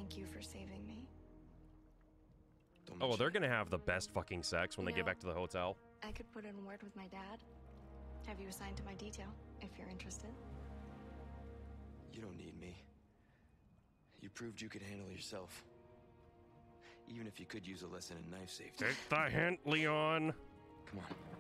Thank you for saving me. Oh, well, they're gonna have the best fucking sex when they get back to the hotel. I could put in a word with my dad. Have you assigned to my detail, if you're interested? You don't need me. You proved you could handle yourself. Even if you could use a lesson in knife safety. Take the hint, Leon. Come on.